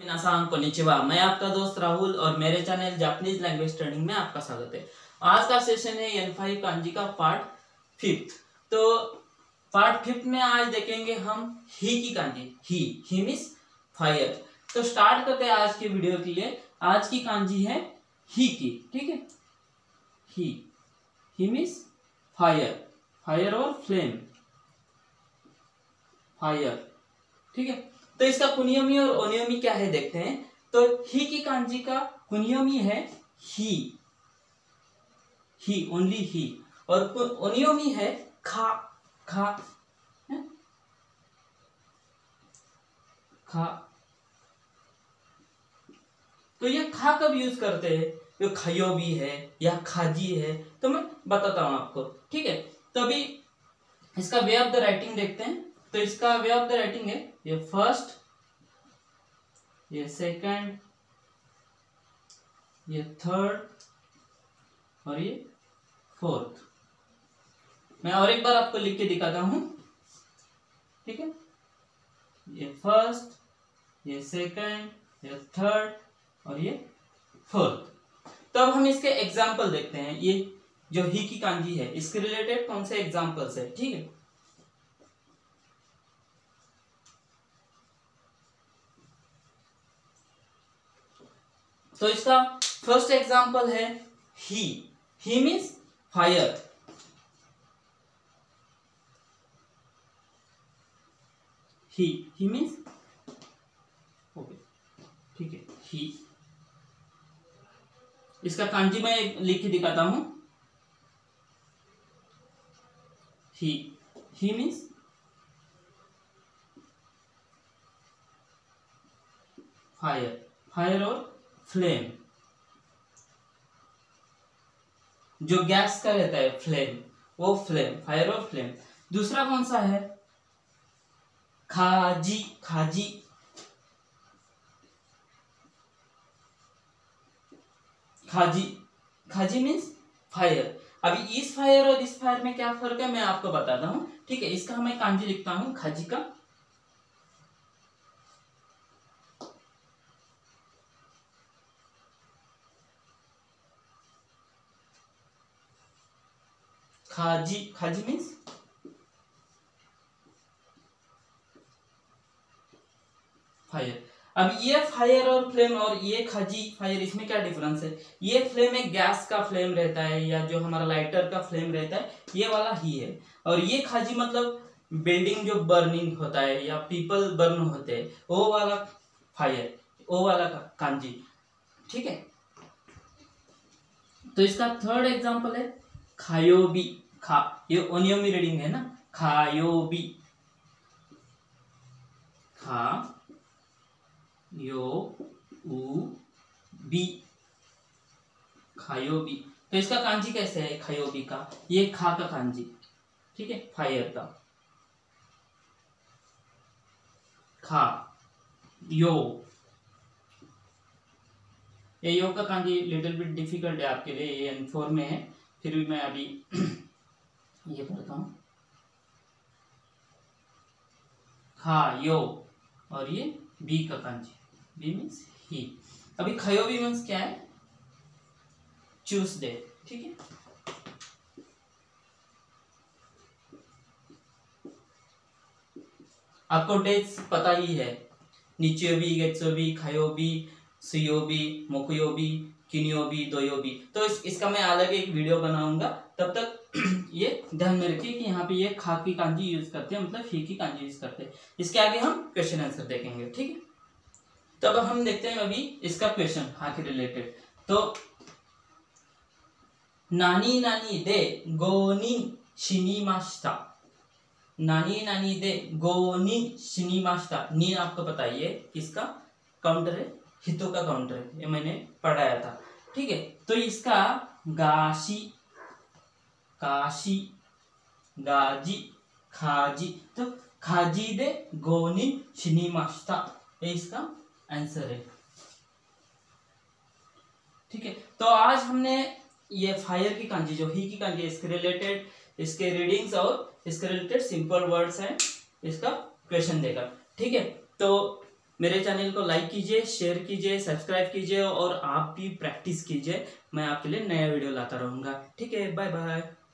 मिनासान konnichiwa. मैं आपका दोस्त राहुल और मेरे चैनल जापानीज लैंग्वेज स्टडी में आपका स्वागत है। आज का सेशन है N5 कांजी का पार्ट 5। तो पार्ट 5 में आज देखेंगे हम ही की कांजी। ही मीन्स फायर। तो स्टार्ट करते हैं आज की वीडियो के लिए। आज की कांजी है ही की, ठीक है। ही मीन्स फायर, फायर और फ्लेम, फायर, ठीक है। तो इसका कुनियोमी और ओनियोमी क्या है देखते हैं। तो ही की कांजी का कुनियोमी है ही, ओनली ही, और ओनियोमी है खा, है? खा। तो ये खा कब यूज करते हैं, जो खयोबी है या खाजी है, तो मैं बताता हूं आपको, ठीक है। तो अभी इसका वे ऑफ द राइटिंग देखते हैं। तो इसका वे ऑफ द राइटिंग है ये फर्स्ट, ये सेकंड, ये थर्ड और ये फोर्थ। मैं और एक बार आपको लिख के दिखाता हूं, ठीक है। ये फर्स्ट, ये सेकंड, ये थर्ड और ये फोर्थ। तो अब हम इसके एग्जाम्पल देखते हैं। ये जो ही की कांजी है इसके रिलेटेड कौन से एग्जाम्पल्स है, ठीक है। तो इसका फर्स्ट एग्जाम्पल है ही मीन्स फायर। ही मीन्स ओके, ठीक है। ही, इसका कांजी मैं लिख के दिखाता हूं। ही मीन्स फायर, फायर और फ्लेम, जो गैस का रहता है फ्लेम, वो फ्लेम, फायर और फ्लेम। दूसरा कौन सा है, खाजी, खाजी, खाजी, खाजी मीन्स फायर। अभी इस फायर और इस फायर में क्या फर्क है मैं आपको बताता हूं, ठीक है। इसका मैं कांजी लिखता हूं खाजी का। खाजी, खाजी मीन्स फायर। अब ये फायर और फ्लेम और ये खाजी फायर, इसमें क्या डिफरेंस है। ये फ्लेम एक गैस का फ्लेम रहता है या जो हमारा लाइटर का फ्लेम रहता है, ये वाला ही है। और ये खाजी मतलब बिल्डिंग जो बर्निंग होता है या पीपल बर्न होते हैं, वो वाला फायर, वो वाला कांजी, ठीक है। तो इसका थर्ड एग्जांपल है खायोबी। खा, ये ओनियोमी रीडिंग है ना, खायोबी, खा यो उ बी, खायोबी। तो इसका कांजी कैसे है खायोबी का, ये खा का कांजी, ठीक है, फायर का। खा यो, ये यो का कांजी लिटिल बिट डिफिकल्ट है आपके लिए, ये N4 में है, फिर भी मैं अभी ये पढ़ता हूं। खा यो, और ये बी का कांजी, बी मीन्स ही। अभी खयोबी मीन्स क्या है, ट्यूसडे, ठीक है। आपको डेट्स पता ही है, निचयोबी, गेत्सोबी, खयोबी, सुयोबी, मोकुयोबी, किनियोबी, दोयोबी। तो इसका मैं अलग एक वीडियो बनाऊंगा, तब तक ये ध्यान में रखिए कि यहाँ पे ये खा की कांजी यूज करते हैं, मतलब ही की कांजी यूज करते हैं। इसके आगे हम क्वेश्चन आंसर देखेंगे, ठीक है। तब हम देखते हैं अभी इसका क्वेश्चन हा के रिलेटेड। तो नानी नानी दे गोनी शिनीमास्ता, नानी नानी दे गोनी शिनीमास्ता। नी आपको पता है ये किसका काउंटर है, हितो का काउंटर है, ये मैंने पढ़ाया था, ठीक है। तो इसका गाशी, काशी, गाजी, खाजी। तो खाजी दे गोनी शिनीमास्ता, ये इसका आंसर है, ठीक है। तो आज हमने ये फायर की कांजी, जो ही की कांजी, इसके रिलेटेड, इसके रीडिंग्स और इसके रिलेटेड सिंपल वर्ड्स हैं, इसका क्वेश्चन देखा, ठीक है। तो मेरे चैनल को लाइक कीजिए, शेयर कीजिए, सब्सक्राइब कीजिए और आप भी प्रैक्टिस कीजिए। मैं आपके लिए नया वीडियो लाता रहूँगा। ठीक है, बाय बाय।